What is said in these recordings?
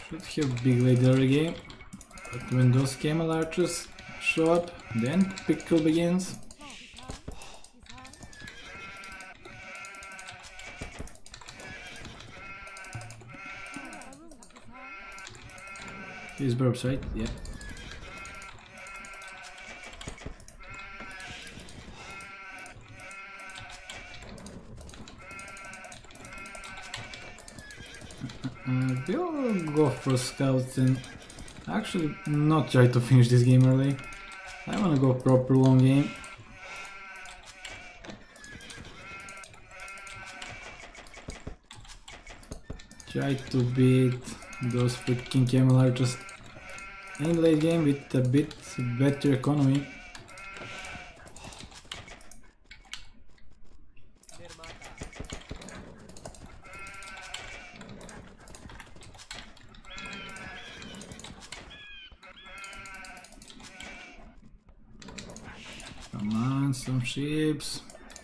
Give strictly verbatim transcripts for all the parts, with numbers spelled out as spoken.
Should have big later game, but when those camel archers show up, then pickle begins. These Berbers, right? Yeah. Uh, we'll go for scouts and actually not try to finish this game early. I wanna go proper long game. Try to beat those freaking camel archers in late game with a bit better economy. Come on, some sheeps.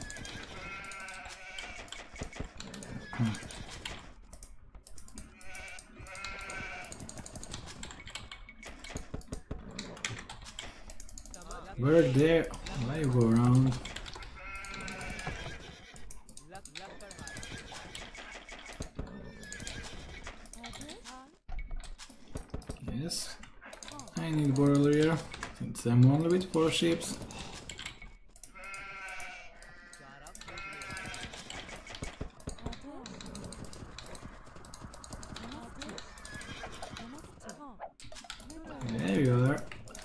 Hmm. We're there. Why you go around? Yes, I need border here since I'm only with four ships. There you are.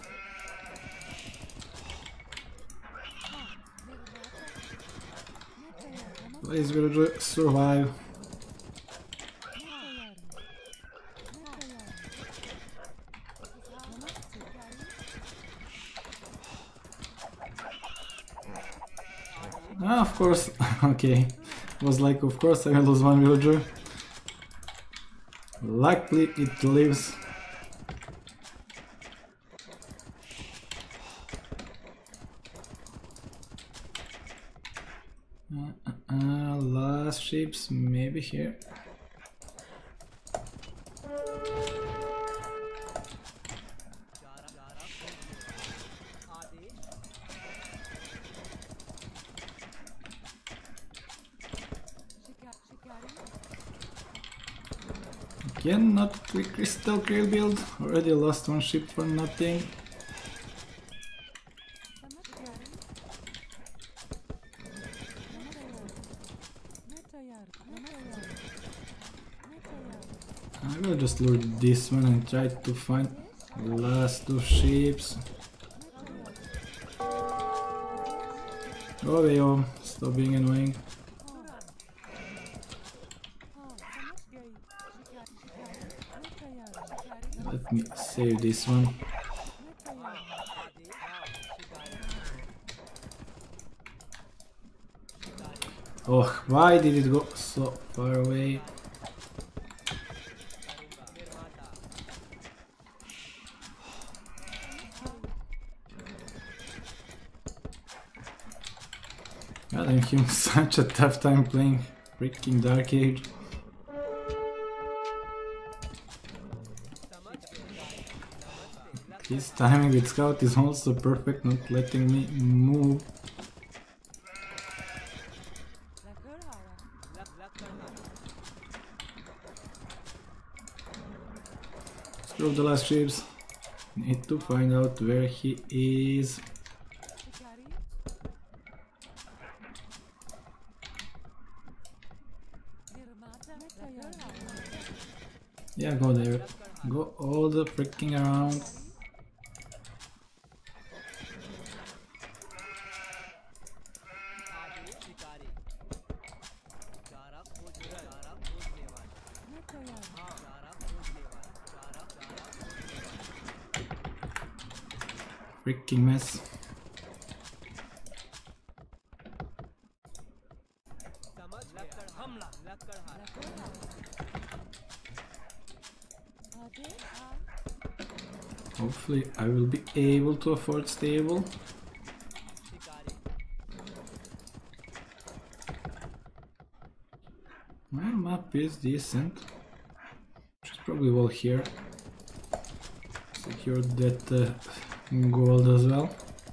Please villager, survive. Ah, of course. Okay. Was like, of course I will lose one villager. Luckily it lives. Uh, uh, uh, last ships maybe here. Again, not quick crystal creel build. Already lost one ship for nothing. I will just lure this one and try to find the last two ships. Go away, oh, stop being annoying. Let me save this one. Oh, why did it go so far away? God, I'm having such a tough time playing freaking Dark Age. His timing with scout is also perfect, not letting me move. Screw the last ships. Need to find out where he is. Yeah, go there. Go all the freaking around. Freaking mess. Hopefully I will be able to afford stable. My map is decent. Should probably wall here. Secure that uh, gold as well.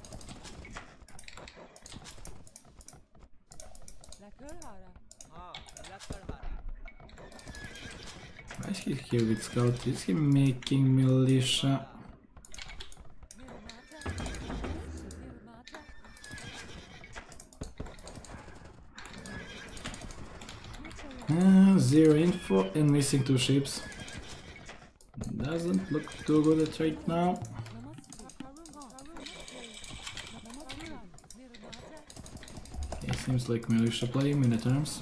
Why is he here with scout? Is he making militia? Uh, zero info and missing two ships. Doesn't look too good at right now. Okay, seems like militia play, minute arms.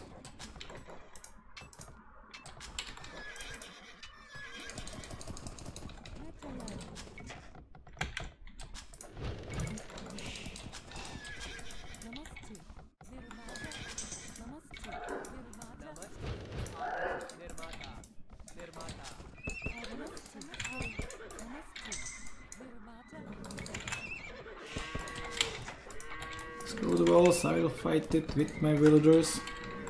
Screw the walls, I will fight it with my villagers.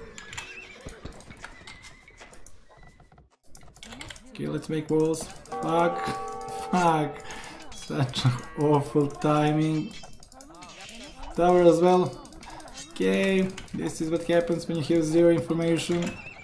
Okay, let's make walls. Fuck! Fuck! Such awful timing. Tower as well. Okay, this is what happens when you have zero information.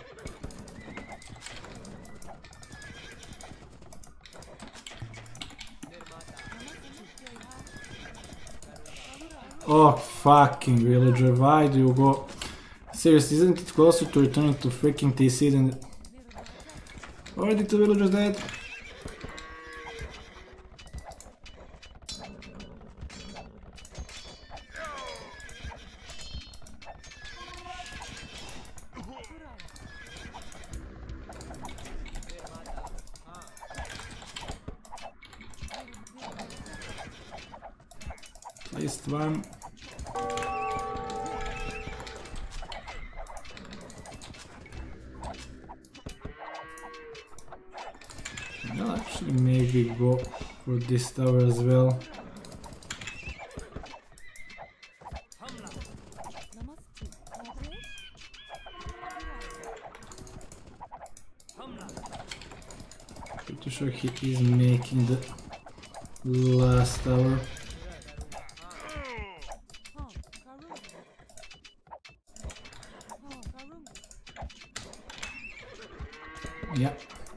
Oh, fucking villager, why do you go? Seriously, isn't it closer to returning to freaking T C than... Already two villagers dead? At least one. I'll actually maybe go for this tower as well. Pretty sure he is making the last tower. Yeah.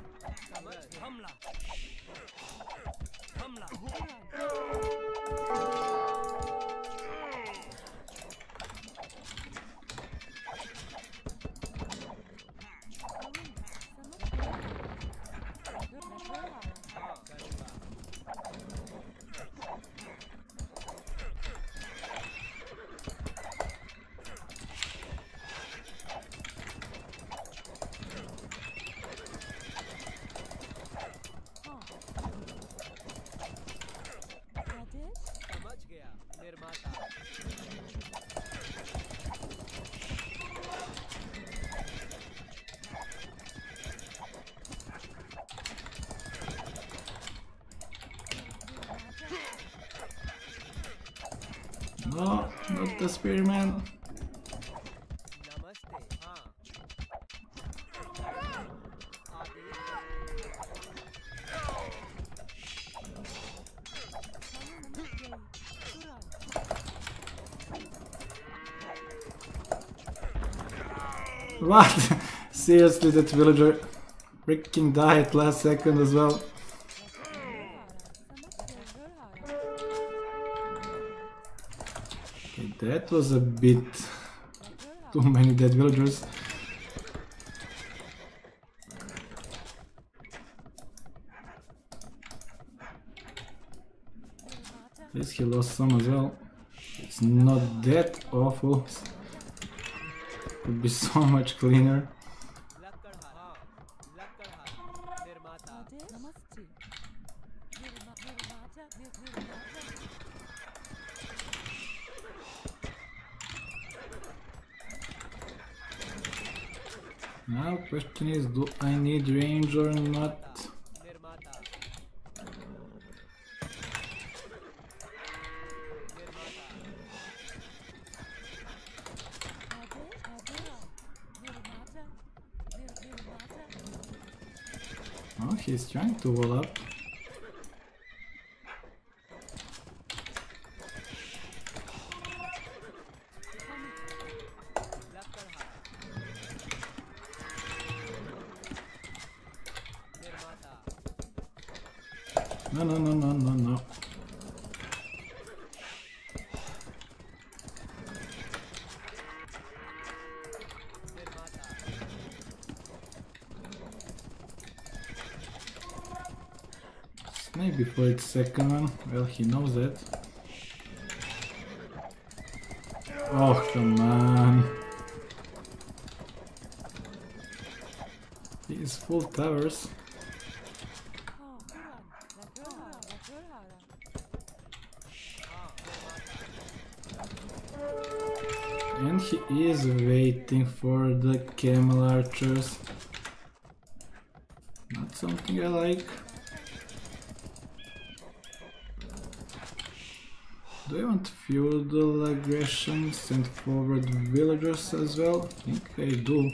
No, not the spearman. What? Seriously, that villager freaking died last second as well. Okay, that was a bit too many dead villagers. At least he lost some as well. It's not that awful. Would be so much cleaner. Now question is, do I need range or not? Oh, he's trying to wall up. No, no, no, no, no, no. Maybe for its second one. Well, he knows that. Oh, come on. He is full towers. And he is waiting for the camel archers. Not something I like. Do I want feudal aggression, send forward villagers as well? I think I do.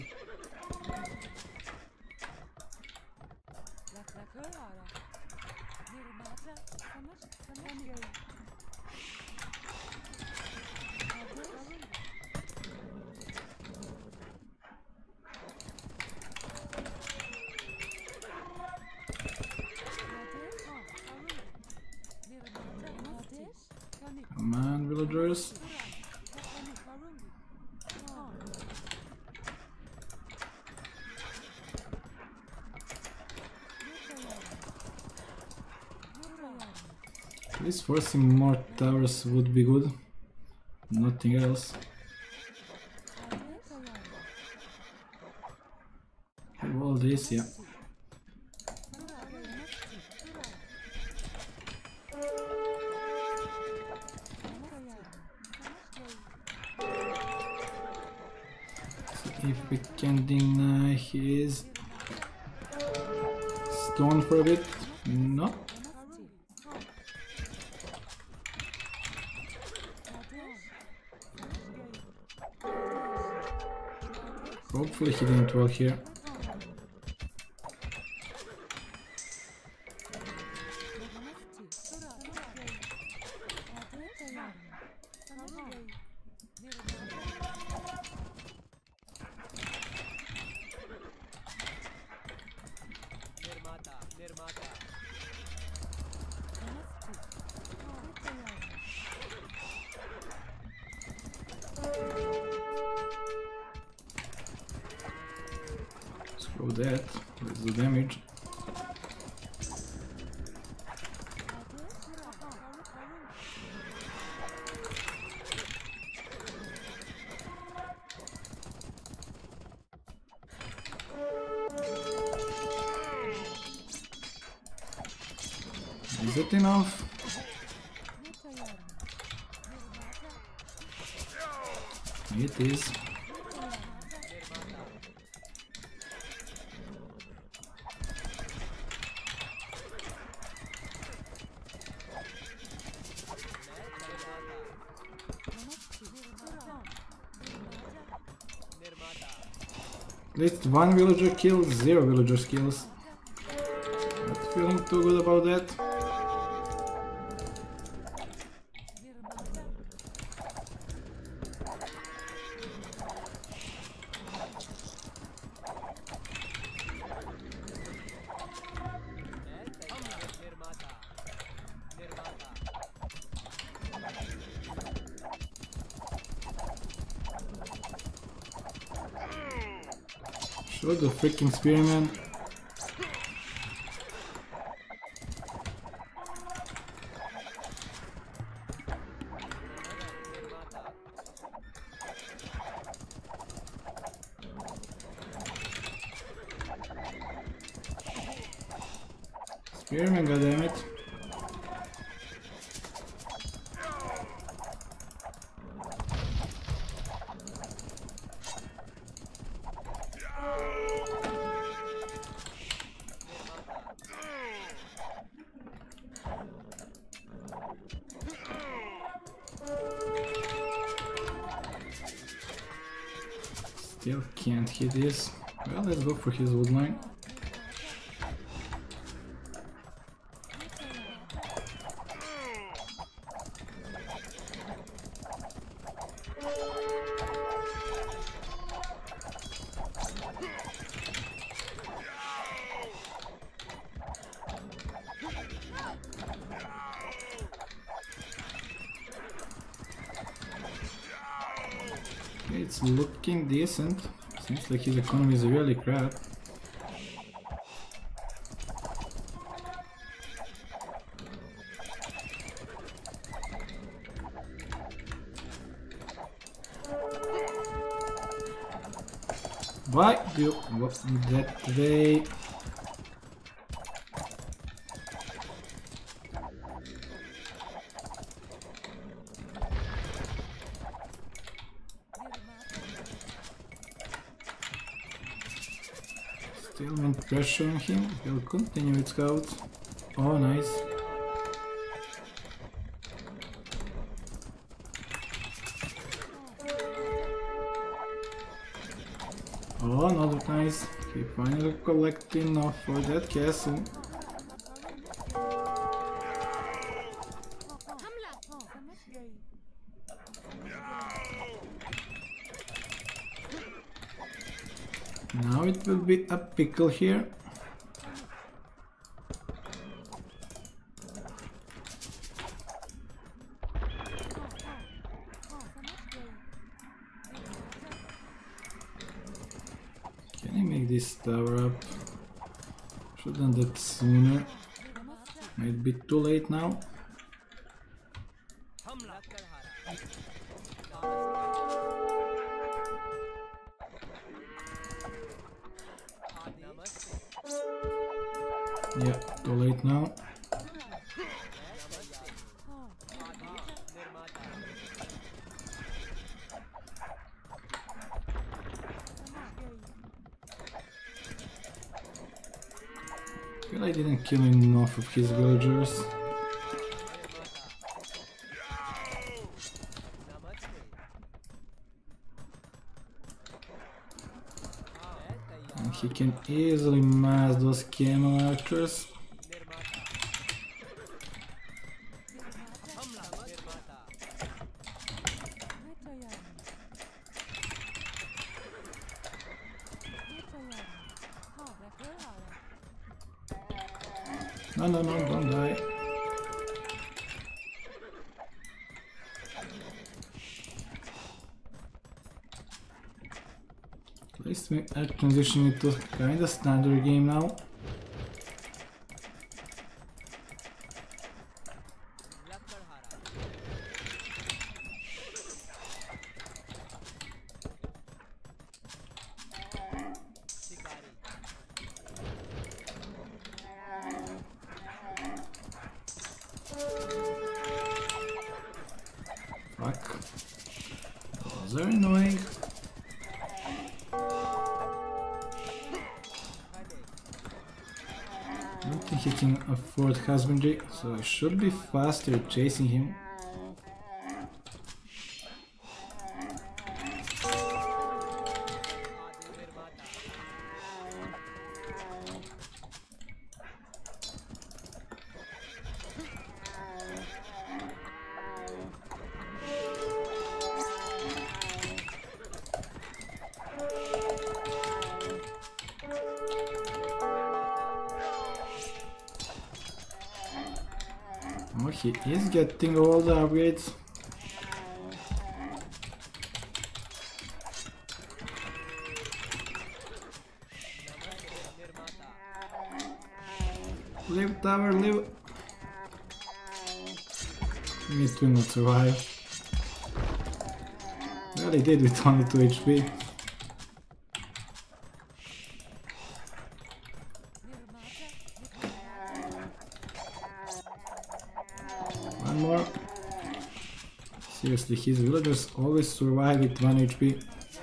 Come on, villagers. At least forcing more towers would be good. Nothing else. Have all this, yeah. If we can deny his stone for a bit. No. Hopefully he didn't walk here. Screw that, let's do damage. Is it enough? It is. At least one villager kills, zero villagers kills. Not feeling too good about that. Show the freaking spearman. Spearman, goddammit. Still can't hit this. Well, let's go for his woodline. it's looking decent. Seems like his economy is really crap. Why do you go that way? Still when pressure on him, he'll continue with scouts. Oh, nice. Oh, not nice. He finally collected enough for that castle. Now it will be a pickle here. Can I make this tower up? Shouldn't that sooner? Might be too late now. Yeah, too late now. Well, I didn't kill enough of his villagers. And he can easily mass those camel archers. No, no, no, don't die. At least we are transitioning to kinda standard game now. Fuck. Those are annoying. I don't think he can afford husbandry, so I should be faster chasing him. Oh, he is getting all the upgrades. Live, tower, live. It will not survive. Well, he did with only two H P. One more. Seriously, his villagers always survive with one H P.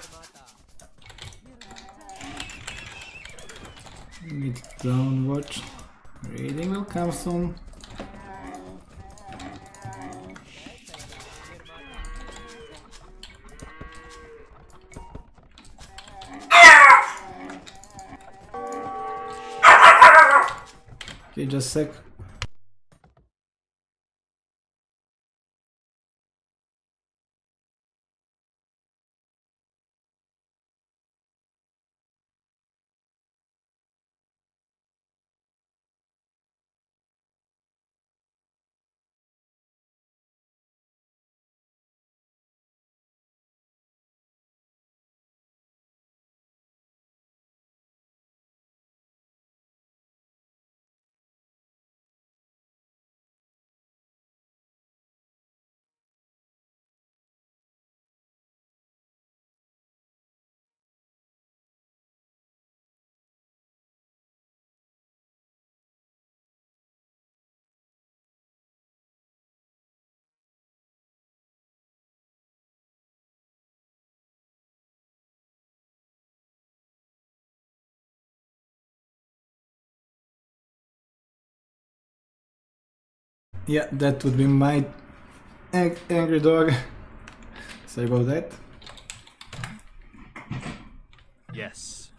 Mid down watch. Raiding will come soon. Okay, just a sec. Yeah, that would be my ang angry dog. Sorry about that. Yes.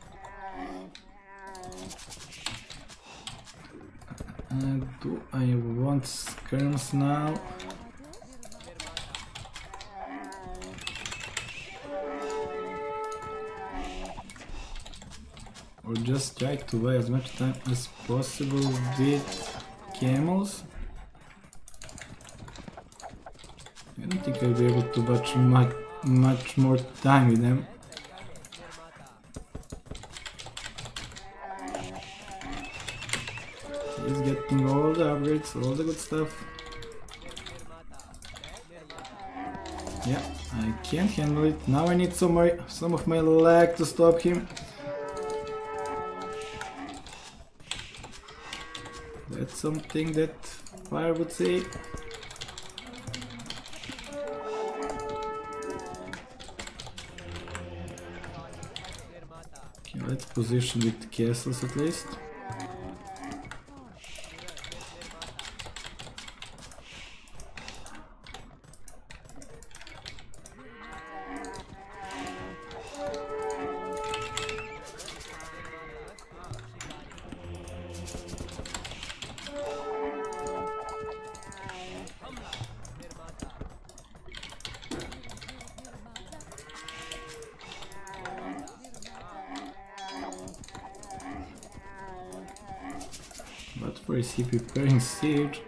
Uh, do I want skirms now? Or just try to buy as much time as possible with camels? I don't think I'll be able to watch much, much more time with them. He's getting all the upgrades, all the good stuff. Yeah, I can't handle it. Now I need some more, some of my lag to stop him. That's something that fire would say. Okay, let's position with the castles at least. But for is he preparing siege?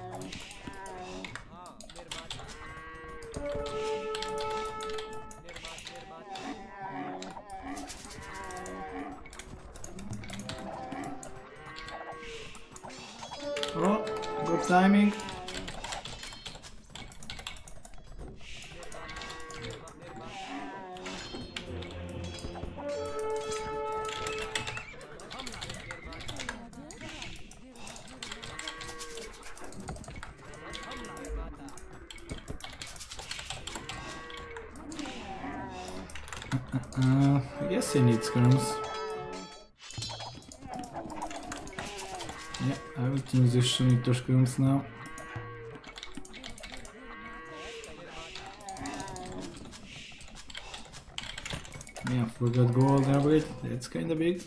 Oh, good timing. Uh, I guess I need skirms. Yeah, I will transition into skirms now. Yeah, forgot gold upgrade, that's kinda big.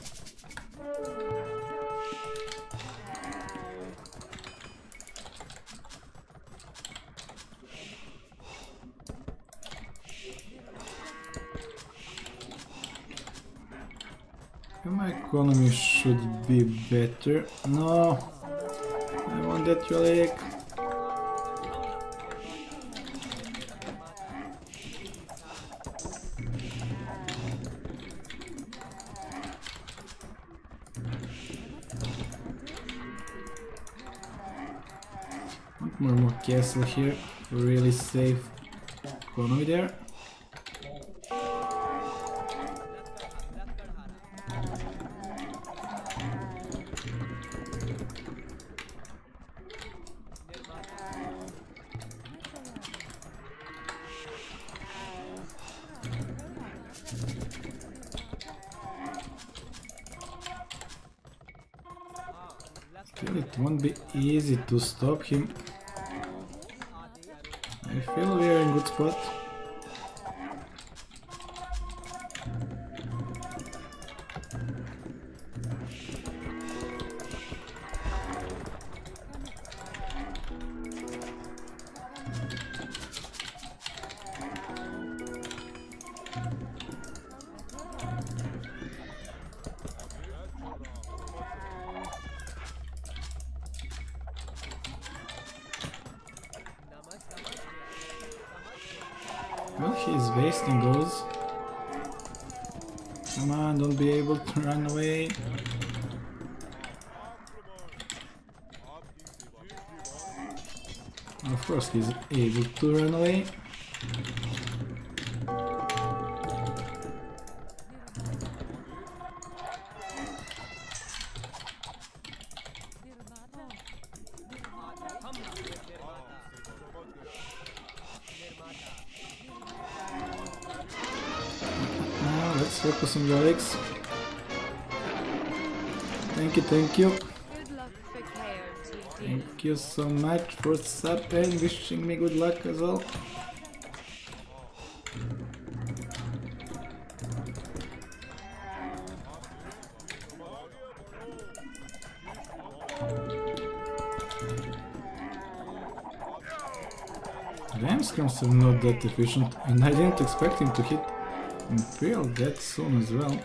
My economy should be better. No, I want that relic. More more castle here. Really safe economy there. It won't be easy to stop him. I feel we are in good spot. Well, he's wasting those. Come on, don't be able to run away. Of course he's able to run away. Let's focus on your legs. Thank you, thank you. Good luck for K O T D. Thank you so much for sub and wishing me good luck as well. Ramscrams are not that efficient, and I didn't expect him to hit Imperial that soon as well.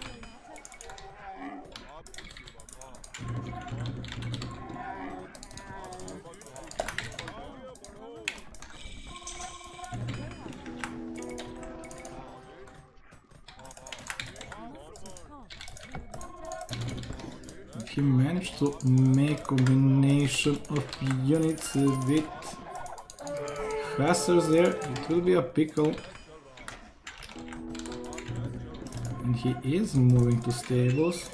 He managed to make combination of units with Hussars there. It will be a pickle. And he is moving to stables.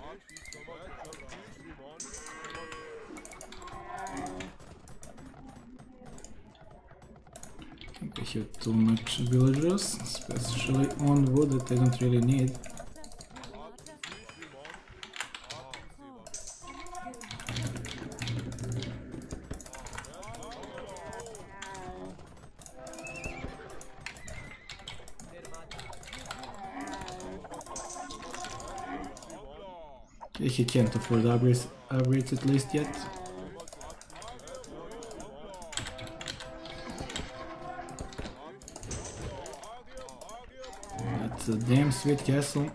I think I have too much villagers, especially on wood that I don't really need. He can't afford upgrades, upgrades at least yet. That's a damn sweet castle.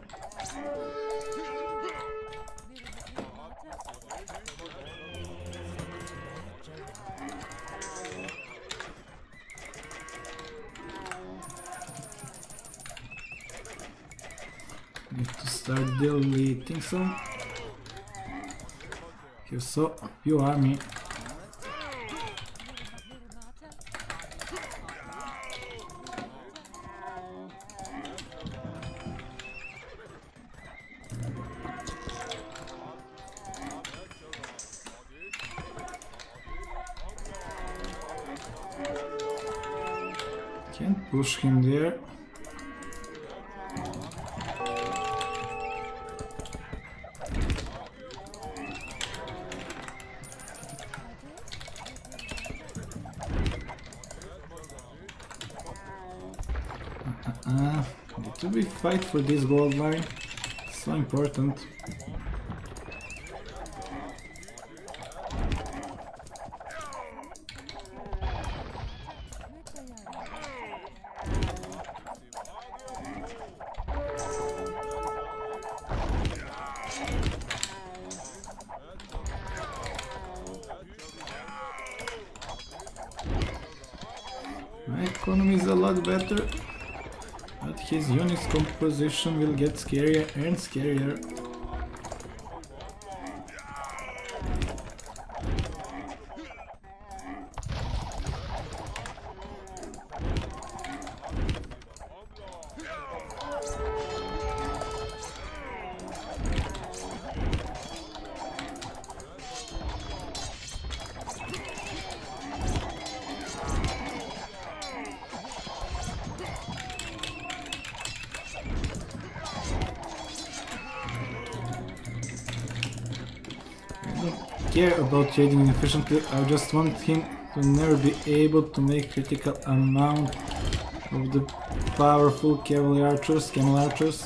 Need to start deleting some. You saw you army. Can't push him there. Uh, need to be fight for this gold line. So important. My economy is a lot better. But his unit's composition will get scarier and scarier. Care about trading efficiently. I just want him to never be able to make critical amount of the powerful cavalry archers, camel archers.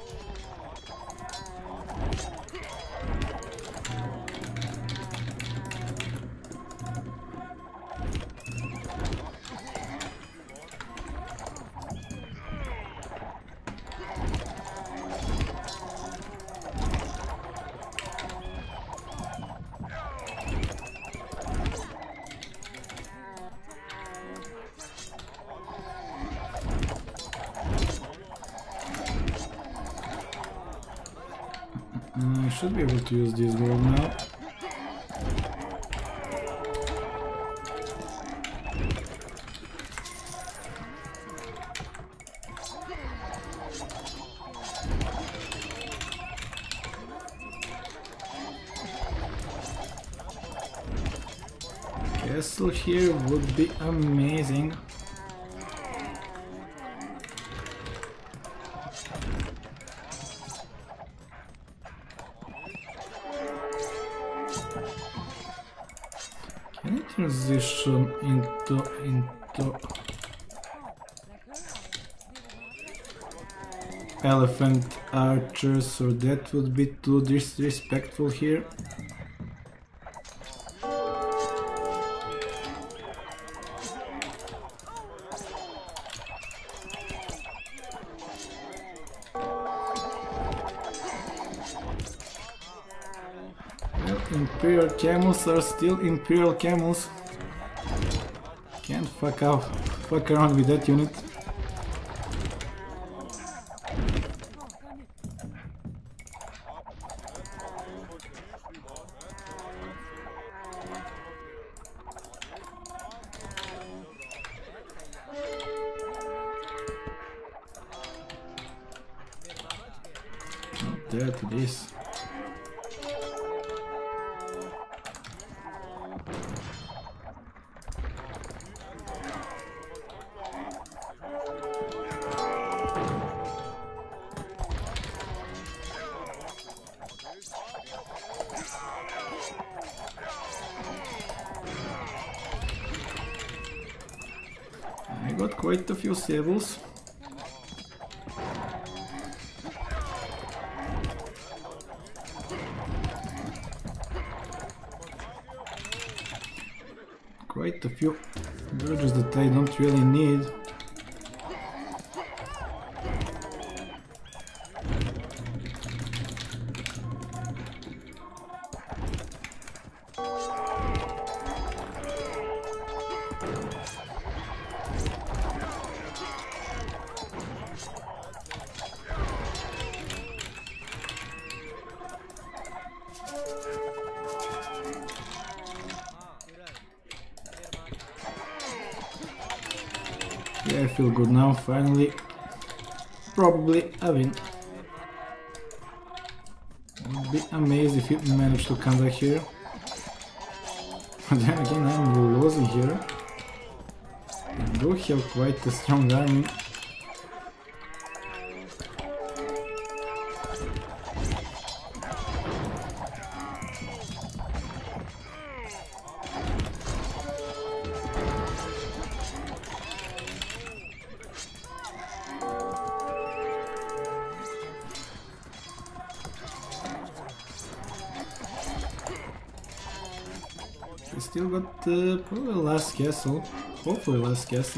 I should be able to use this gold now. Castle here would be amazing. transition into into elephant archers, so that would be too disrespectful here. Well, Imperial camels are still Imperial camels. Can't fuck out, fuck around with that unit. That it is. I got quite a few sables. Quite a few bridges that I don't really need. Yeah, I feel good now, finally. Probably a win. Would be amazing if you manage to come back here. But then again, I'm losing here. I do have quite a strong army. I still got uh, probably last castle, hopefully last castle.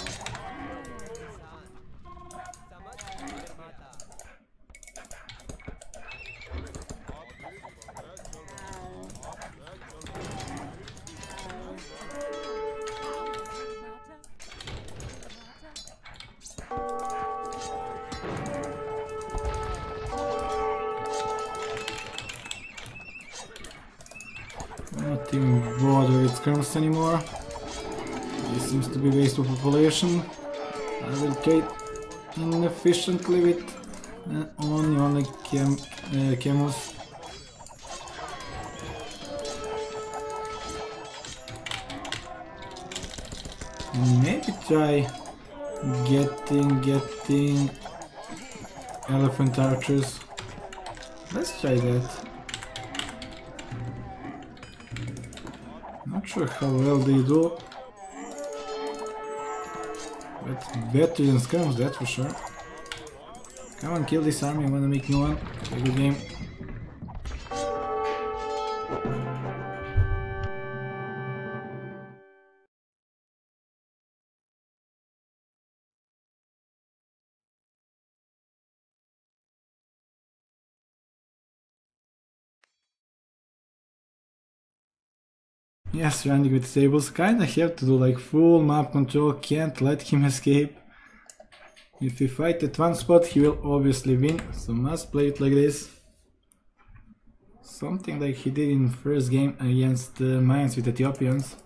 Not even bother with skirms anymore. This seems to be waste of population. I will trade inefficiently with uh, only only cam uh, camels. Maybe try getting getting elephant archers. Let's try that. Not sure how well they do, but better than skirms, that's for sure. Come on, kill this army, I wanna make new one. Have a good game. Yes, running with sables, kinda have to do like full map control, can't let him escape. If we fight at one spot, he will obviously win, so must play it like this. Something like he did in first game against uh, Mayans with Ethiopians.